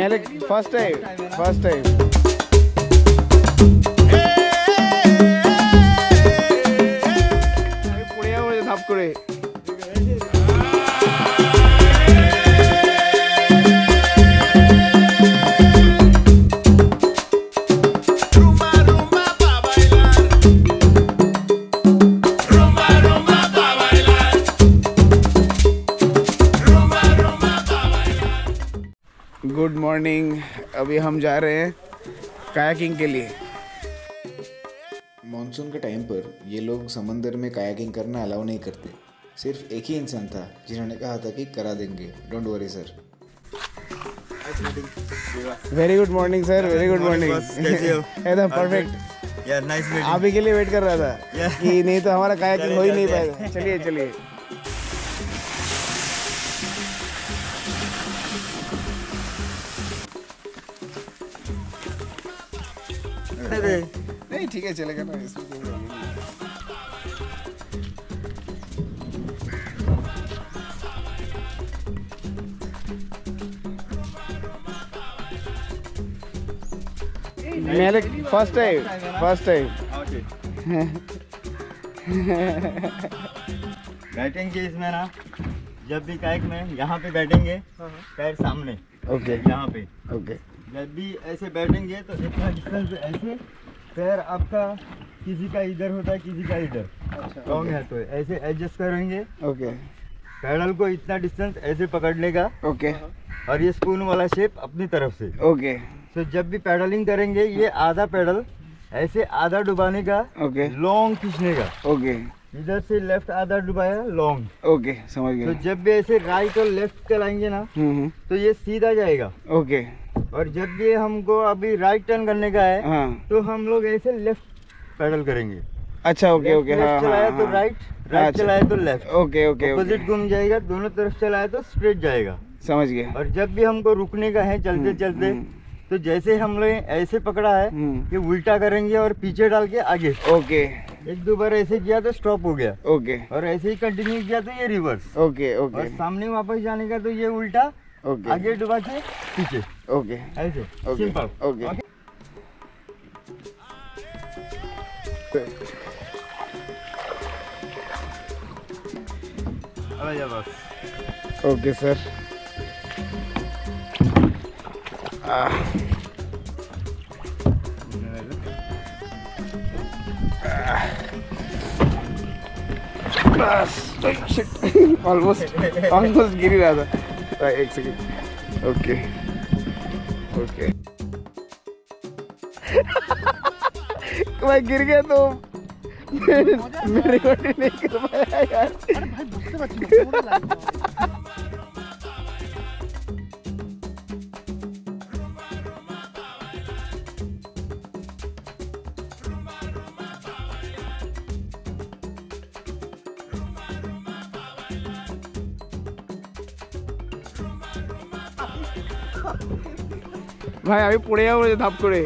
मेरे first time पुड़िया मुझे धाप करे। Good morning. अभी हम जा रहे हैं कायाकिंग के लिए। मॉनसून के टाइम पर ये लोग समंदर में कायाकिंग करना अलाउ नहीं करते। सिर्फ एक ही इंसान था जिन्होंने कहा था कि करा देंगे, don't worry sir. Very good morning sir, very good morning. एकदम परफेक्ट। आप ही के लिए वेट कर रहा था कि नहीं तो हमारा कायाकिंग हो ही नहीं पाएगा। चलिए चलिए। नहीं ठीक है, चलेगा ना, इसमें कोई प्रॉब्लम नहीं। मेरे फर्स्ट टाइम बैठेंगे इसमें ना, जब भी काइक में यहाँ पे बैठेंगे पैर सामने, ओके यहाँ पे ओके। जब भी ऐसे बैठेंगे तो इतना डिस्टेंस ऐसे पैर आपका किसी का इधर होता है किसी का इधर। अच्छा, लॉन्ग है तो ऐसे एडजस्ट करेंगे। ओके। पैडल को इतना डिस्टेंस ऐसे पकड़ लेगा। ओके। और ये स्पून वाला शेप अपनी तरफ से। ओके। तो जब भी पैडलिंग करेंगे ये आधा पैडल ऐसे आधा डुबाने का। ओके। लॉन्ग खींचने का। ओके। इधर से लेफ्ट आधा डुबाया लॉन्ग। ओके, समझ गया। तो जब भी ऐसे राइट और लेफ्ट चलाएंगे ना तो ये सीधा जाएगा। ओके। और जब भी हमको अभी राइट टर्न करने का है तो हम लोग ऐसे लेफ्ट पैडल करेंगे। अच्छा, ओके ओके। लेफ्ट चलाया तो राइट, राइट चलाया तो लेफ्ट। Okay okay. अपोजिट घूम जाएगा, दोनों तरफ चलाया तो स्ट्रेट जाएगा। समझ गया। और जब भी हमको रुकने का है चलते चलते तो जैसे हम लोग ऐसे पकड़ा है कि उल्टा करेंगे और पीछे डाल के आगे। ओके। एक दो बार ऐसे किया तो स्टॉप हो गया। ओके। और ऐसे ही कंटिन्यू किया तो ये रिवर्स। Okay okay. और सामने वापस जाने का तो ये उल्टा। ओके। आगे डुबा के पीछे। ओके। ऐसे सिंपल। ओके। बस। Okay sir. ऑलमोस्ट गिर ही रहा था। एक सेकंड। Okay okay. मैं गिर गया तो मैं रिकॉर्ड नहीं कर पाया यार। ভাই আমি পড়ে যাবো ধাপ করে।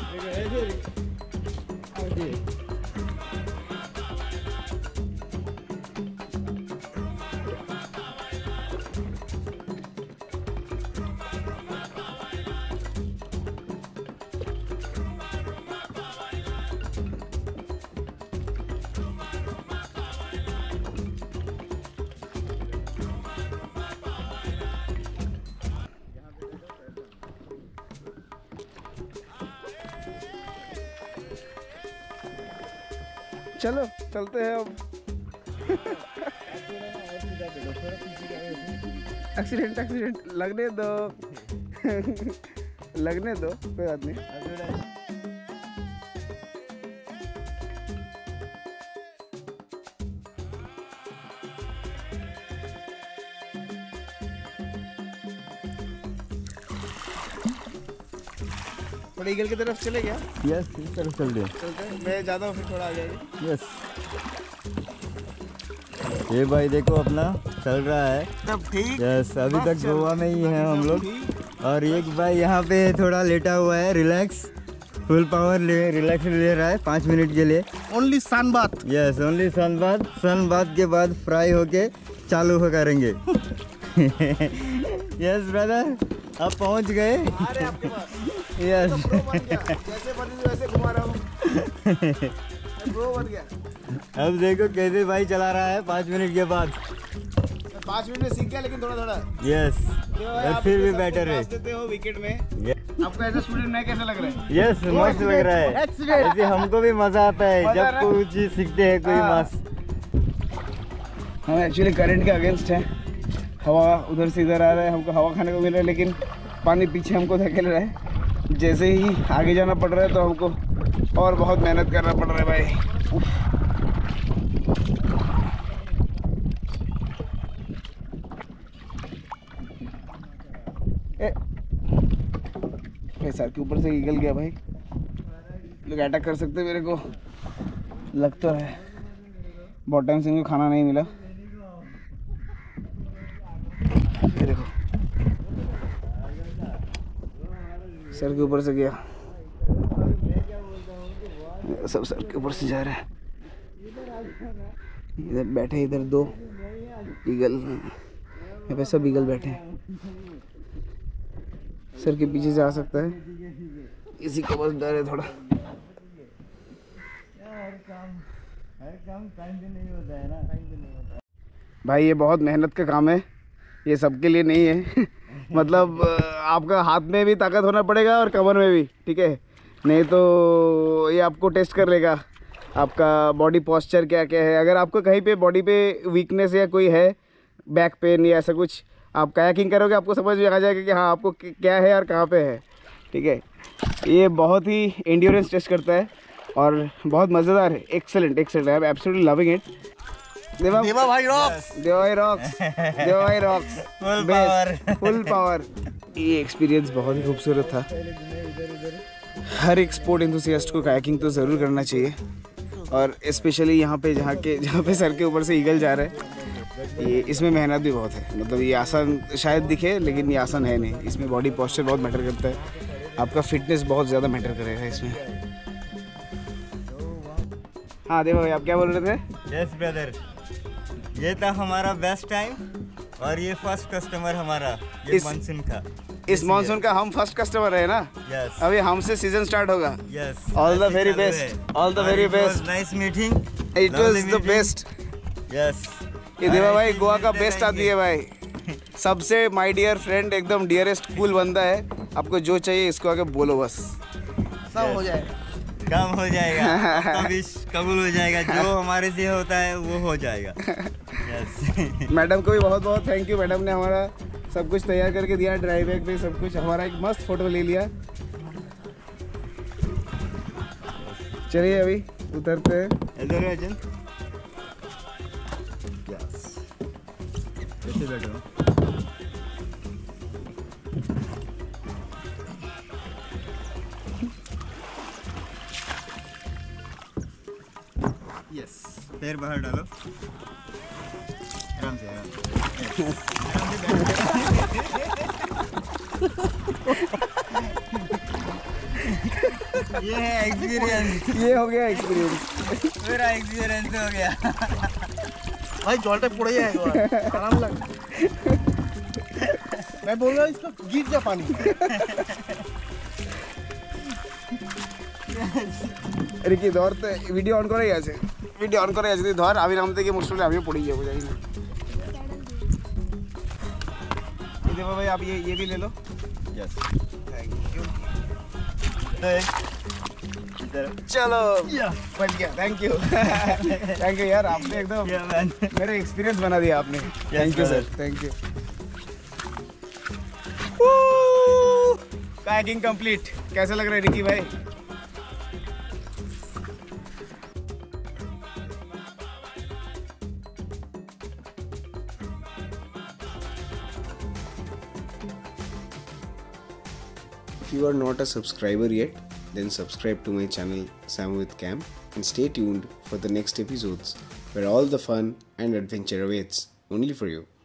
चलो चलते हैं अब। एक्सीडेंट लगने दो। लगने दो, कोई बात नहीं। थोड़ा ईगल की तरफ चले क्या? यस, इस तरफ चलते हैं। मैं ज़्यादा हूँ, फिर थोड़ा आ जाएगी। यस। ये भाई देखो अपना चल रहा है तब ठीक। यस, अभी तक गोवा में ही है हम लोग। और एक भाई यहाँ पे थोड़ा लेटा हुआ है, रिलैक्स, फुल पावर रिलैक्स ले रहा है 5 मिनट के लिए। Only sun bath. Yes, only sun bath. Sun bath के बाद फ्राई होके चालू हो करेंगे। यस ब्रदर, अब पहुंच गए। अरे आपके पास यस प्रो बन गया, जैसे बनी थी वैसे घुमा रहा हूँ, प्रो बन गया। अब देखो कैसे भाई चला रहा है 5 मिनट के बाद। 5 मिनट में सीख गया, लेकिन थोड़ा थोड़ा। यस फिर भी बेटर है। देते हो विकेट में, आपको एज ए स्टूडेंट में कैसा लग रहा है? यस मस्त लग रहा है। ऐसे हमको भी मजा आता है जब कोई चीज सीखते हैं कोई मस्त। हम एक्चुअली करंट के अगेंस्ट है, हवा उधर से इधर आ रहा है, हमको हवा खाने को मिल रहा है, लेकिन पानी पीछे हमको धकेल रहा है। जैसे ही आगे जाना पड़ रहा है तो हमको और बहुत मेहनत करना पड़ रहा है भाई। सर के ऊपर से निकल गया भाई, लोग अटैक कर सकते मेरे को लग तो है। बहुत टाइम से इनको खाना नहीं मिला। ये देखो सर के ऊपर से गया, सब सर के ऊपर से जा रहा है। इधर बैठे, इधर 2 ईगल, यहाँ पे सब ईगल बैठे हैं। सर के पीछे से आ सकता है, इसी को बस डर है थोड़ा। हर काम टाइम पे नहीं होता है ना, भाई ये बहुत मेहनत का काम है, ये सबके लिए नहीं है। मतलब आपका हाथ में भी ताकत होना पड़ेगा और कमर में भी, ठीक है? नहीं तो ये आपको टेस्ट कर लेगा आपका बॉडी पोस्चर क्या क्या है। अगर आपको कहीं पे बॉडी पे वीकनेस या कोई है, बैक पेन या ऐसा कुछ, आप कायाकिंग करोगे आपको समझ में आ जाएगा कि हाँ आपको क्या है और कहाँ पे है, ठीक है? ये बहुत ही एंड्योरेंस टेस्ट करता है और बहुत मज़ेदार है। Excellent excellent, I am absolutely loving it. Deva भाई रॉक्स, देवा भाई रॉक्स, देवा भाई rocks, full power, full power. ये एक्सपीरियंस बहुत ही खूबसूरत था। हर एक स्पोर्ट एंथुसियास्ट को कायाकिंग तो ज़रूर करना चाहिए, और स्पेशली यहाँ पे जहाँ पे सर के ऊपर से ईगल जा रहा है, ये इसमें मेहनत भी बहुत है। मतलब ये आसान शायद दिखे, लेकिन ये आसान है नहीं। इसमें बॉडी पोस्चर बहुत मैटर करता है, आपका फिटनेस बहुत ज़्यादा मैटर करेगा इसमें। हाँ देवा भाई, आप क्या बोल रहे थे? यस ब्रदर, ये था हमारा बेस्ट टाइम और ये फर्स्ट कस्टमर हमारा ये मानसून का। इस मानसून का हम फर्स्ट कस्टमर है ना? यस, अभी हमसे सीजन स्टार्ट होगा। Yes, all the very best, all the very best. Nice meeting, it was the best. Yes, ये देवा भाई गोवा का बेस्ट आदमी है भाई, सबसे माय डियर फ्रेंड, एकदम डियरेस्ट कूल बंदा है। आपको जो चाहिए इसको आके बोलो, बस सब हो जाएगा, काम हो जाएगा, आपका विश कबूल हो जाएगा, जो हमारे से होता है वो हो जाएगा। यस। मैडम को भी बहुत बहुत थैंक यू। मैडम ने हमारा सब कुछ तैयार करके दिया, ड्राई बैग पे सब कुछ, हमारा एक मस्त फोटो ले लिया। चलिए अभी उतरते हैं। इधर अर्जुन, कैसे बैठो? यस, पैर बाहर डालो, आराम से आराम से ये है एक्सपीरियंस, ये हो गया एक्सपीरियंस, मेरा एक्सपीरियंस हो गया। भाई जलटा पड़े जाएगा, आराम लग। मैं बोल रहा हूँ इसका गिर जा पानी। রিকি ধরতে ভিডিও অন করাই আছে, ভিডিও অন করাই আছে, তুই ধর, আমি নামতে গিয়ে মুশকিল আমিও পড়ে যাবো, জানি না। ये देखो भाई, आप ये भी ले लो। Yes, thank you. इधर चलो बच गया, थैंक यू। थैंक यू यार, आपने एकदम मेरा एक्सपीरियंस बना दिया आपने। Thank you sir, thank you. Kayaking complete. कैसा लग रहा है रिकी भाई? If you are not a subscriber yet, then subscribe to my channel Sam with Cam and stay tuned for the next episodes where all the fun and adventure awaits only for you.